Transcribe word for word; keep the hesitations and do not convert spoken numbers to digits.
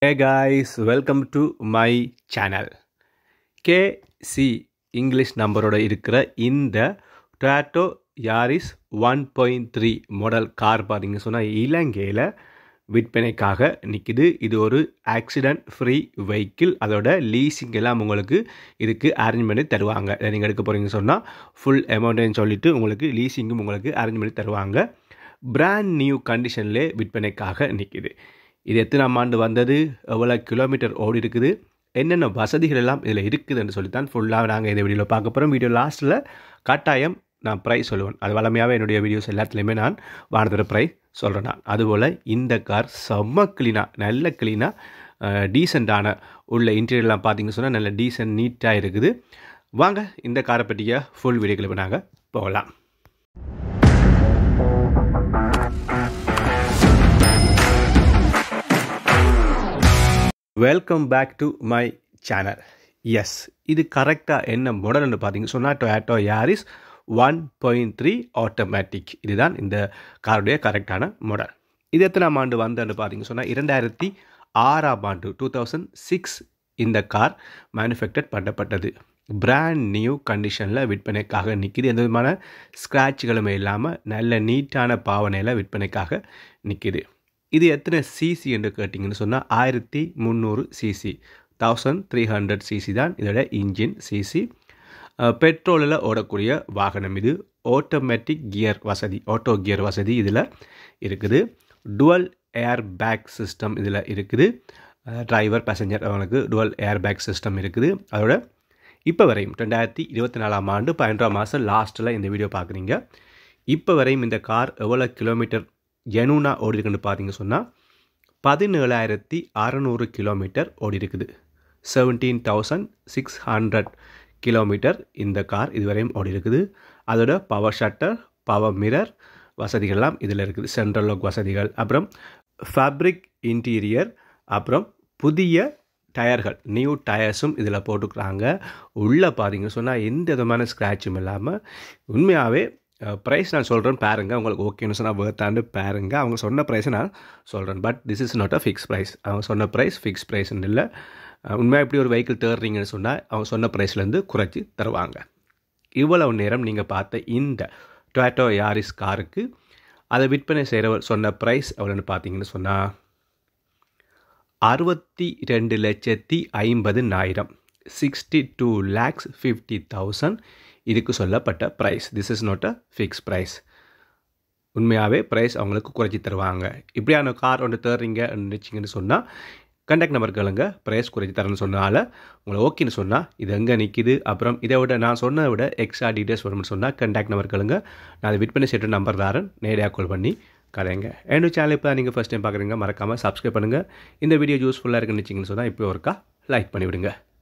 Hey guys, welcome to my channel. K C English நம்பரோட இருக்கிற இந்த Toyota Yaris one point three model car பாத்தீங்க சொன்னா இலங்கையில விற்பனைக்காக நிக்குது. இது ஒரு ஆக்சிடென்ட் ஃப்ரீ வெஹிக்கிள். அதோட லீசிங் எல்லாம் உங்களுக்கு இதுக்கு அரேஞ்ச் பண்ணி தருவாங்க. நீங்க எடுக்க போறீங்க சொன்னா ஃபுல் அமௌண்ட்னு சொல்லிட்டு உங்களுக்கு லீசிங்கும் உங்களுக்கு அரேஞ்ச் பண்ணி தருவாங்க. பிராண்ட் நியூ கண்டிஷன்ல விற்பனைக்காக நிக்குது. இது எத்தனாம் ஆண்டு வந்தது, எவ்வளோ கிலோமீட்டர் ஓடி இருக்குது, என்னென்ன வசதிகள் எல்லாம் இதில் இருக்குதுன்னு சொல்லித்தான் ஃபுல்லாக நாங்கள் இந்த வீடியோவில் பார்க்க போகிறோம். வீடியோ லாஸ்ட்டில் கட்டாயம் நான் ப்ரைஸ் சொல்லுவேன். அது வளமையாகவே என்னுடைய வீடியோஸ் எல்லாத்துலேயுமே நான் வானதோட ப்ரைஸ் சொல்கிறேன். நான் அதுபோல் இந்த கார் செம்ம க்ளீனாக, நல்ல க்ளீனாக டீசெண்டான உள்ள இன்டீரியர்லாம் பார்த்தீங்க சொன்னால் நல்ல டீசென்ட் நீட்டாக இருக்குது. வாங்க இந்த காரை பற்றிய ஃபுல் வீடியோக்களை நாங்கள் போகலாம். Welcome back to my channel. Yes, இது கரெக்டாக என்ன மாடல்னு பார்த்தீங்க சொன்னால் Toyota Yaris one point three automatic. இதுதான் இந்த காருடைய கரெக்டான மாடல். இது எத்தனாம் ஆண்டு வந்தன்னு பார்த்தீங்க சொன்னால் இரண்டாயிரத்தி ஆறாம் ஆண்டு டூ தௌசண்ட் சிக்ஸ் இந்த கார் மேனுஃபேக்சர் பண்ணப்பட்டது. பிராண்ட் நியூ கண்டிஷனில் விற்பனைக்காக நிற்கிது. எந்த விதமான ஸ்க்ராட்சுகளுமே இல்லாமல் நல்ல நீட்டான பாவனையில் விற்பனைக்காக நிற்கிது. இது எத்தனை சிசி என்று கேட்டிங்கன்னு சொன்னால் ஆயிரத்தி முந்நூறு CC, thousand three hundred CC தான் இதோட இன்ஜின் சிசி. பெட்ரோலில் ஓடக்கூடிய வாகனம் இது. ஆட்டோமேட்டிக் கியர் வசதி, ஆட்டோ கியர் வசதி இதில் இருக்குது. டுவல் ஏர் பேக் சிஸ்டம் இதில் இருக்குது. டிரைவர் பேசஞ்சர் அவங்களுக்கு டுவல் ஏர் பேக் சிஸ்டம் இருக்குது. அதோட இப்போ வரையும் ரெண்டாயிரத்தி இருபத்தி நாலாம் ஆண்டு பதினொன்றாம் மாதம் லாஸ்ட்டில் இந்த வீடியோ பார்க்குறீங்க. இப்போ வரையும் இந்த கார் எவ்வளோ கிலோமீட்டர் ஜெனூனா ஓடி இருக்குன்னு பார்த்தீங்க சொன்னால் பதினேழாயிரத்தி அறநூறு கிலோமீட்டர் ஓடி இருக்குது. Seventeen thousand six hundred kilometre இந்த கார் இதுவரையும் ஓடி இருக்குது. அதோட பவர் ஷட்டர், பவர் மிரர் வசதிகள்லாம் இதில் இருக்குது. சென்ட்ரல் லாக் வசதிகள், அப்புறம் ஃபேப்ரிக் இன்டீரியர், அப்புறம் புதிய டயர்கள், நியூ டயர்ஸும் இதில் போட்டுக்கிறாங்க. உள்ளே பார்த்தீங்க சொன்னால் எந்த விதமான ஸ்க்ராட்சும் இல்லாமல் உண்மையாகவே ப்ரைஸ் நான் சொல்கிறேன் பாருங்கள். உங்களுக்கு ஓகேன்னு சொன்னால் வேர்த்தாண்டு பாருங்கள். அவங்க சொன்ன ப்ரைஸை நான் சொல்கிறேன். But this is not a fix price. அவங்க சொன்ன ப்ரைஸ் ஃபிக்ஸ் ப்ரைஸ்ன்னு இல்லை. உண்மையாக இப்படி ஒரு வெஹிக்கிள் தேடுறீங்கன்னு சொன்னால் அவங்க சொன்ன ப்ரைஸ்லேருந்து குறைச்சி தருவாங்க. இவ்வளவு நேரம் நீங்கள் பார்த்த இந்த டொயாட்டோ யாரிஸ் காருக்கு அதை விற்பனை செய்கிறவர் சொன்ன ப்ரைஸ் எவ்வளோன்னு பார்த்தீங்கன்னு சொன்னால் அறுபத்தி ரெண்டு லட்சத்தி ஐம்பதுனாயிரம், sixty two lakhs fifty thousand இதுக்கு சொல்லப்பட்ட price. This is not a fix price. உண்மையாகவே ப்ரைஸ் அவங்களுக்கு குறைச்சி தருவாங்க. இப்படியான கார் ஒன்று தேடுறீங்க நினச்சிங்கன்னு சொன்னால் கண்டாக்ட் நம்பர் கேளுங்க. ப்ரைஸ் குறைச்சி தரேன்னு சொன்னால உங்களுக்கு ஓகேன்னு சொன்னால் இது எங்கே நிற்கிது, அப்புறம் இதை விட நான் சொன்னதை விட எக்ஸ்ட்ரா டீட்டெயில்ஸ் வரும்னு சொன்னால் கண்டாக்ட் நம்பர் கேளுங்க. நான் அதை விற்பனை செய்கிற நம்பர் தாரன், நேரடியாக கால் பண்ணி கலைங்க. என்னோட சேனல் இப்போ நீங்கள் ஃபஸ்ட் டைம் பார்க்குறீங்க, மறக்காமல் சப்ஸ்கிரைப் பண்ணுங்கள். இந்த வீடியோ யூஸ்ஃபுல்லாக இருக்குன்னு நினச்சிங்கன்னு சொன்னால் இப்போ ஒருக்கா லைக் பண்ணிவிடுங்க.